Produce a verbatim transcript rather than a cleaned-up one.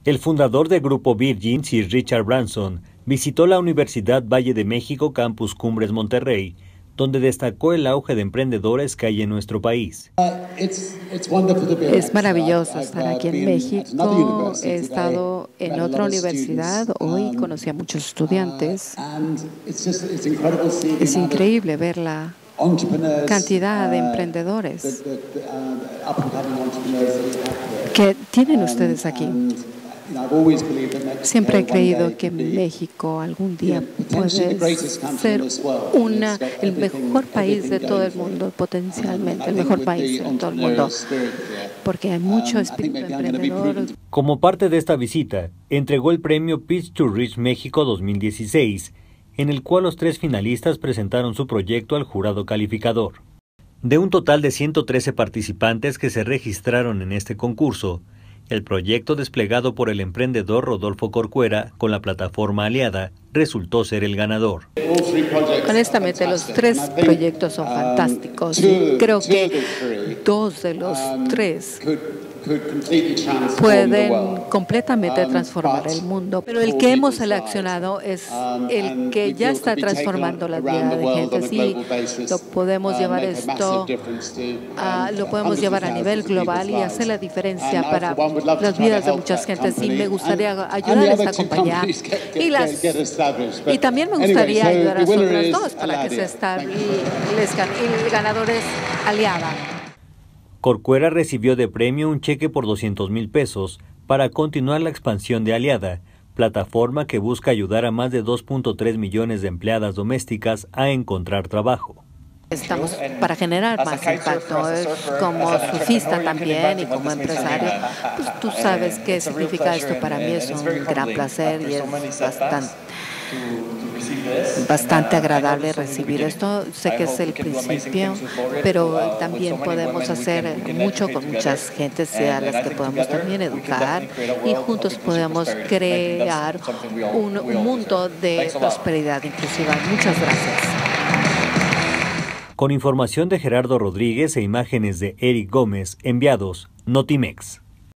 El fundador del Grupo Virgin, Sir Richard Branson, visitó la Universidad Valle de México Campus Cumbres Monterrey, donde destacó el auge de emprendedores que hay en nuestro país. Es maravilloso estar aquí en México. He estado en otra universidad, hoy conocí a muchos estudiantes. Es increíble ver la cantidad de emprendedores que tienen ustedes aquí. Siempre he creído que México algún día puede ser una, el mejor país de todo el mundo, potencialmente el mejor país de todo el mundo, porque hay mucho espíritu emprendedor. Como parte de esta visita, entregó el premio Pitch to Reach México dos mil dieciséis, en el cual los tres finalistas presentaron su proyecto al jurado calificador. De un total de ciento trece participantes que se registraron en este concurso, el proyecto desplegado por el emprendedor Rodolfo Corcuera con la plataforma aliada resultó ser el ganador. Honestamente, los tres proyectos son fantásticos y creo que dos de los tres pueden completamente transformar el mundo, pero el que hemos seleccionado es el que ya está transformando la vida de gente. Sí, lo podemos llevar esto, a, lo podemos llevar a nivel global y hacer la diferencia para las vidas de muchas gentes. Sí, me gustaría ayudar a esta compañía y, las, y también me gustaría ayudar a las otras dos para que se establezcan. Y el ganador es Aliada. Corcuera recibió de premio un cheque por doscientos mil pesos para continuar la expansión de Aliada, plataforma que busca ayudar a más de dos punto tres millones de empleadas domésticas a encontrar trabajo. Estamos para generar más impacto, como surfista también y como empresario, pues tú sabes qué significa esto. Para mí es un gran placer y es bastante, bastante agradable recibir esto. Sé que es el principio, pero también podemos hacer mucho con muchas gentes a las que podemos también educar y juntos podemos crear un, un mundo de prosperidad inclusiva. Muchas gracias. Con información de Gerardo Rodríguez e imágenes de Eric Gómez, enviados Notimex.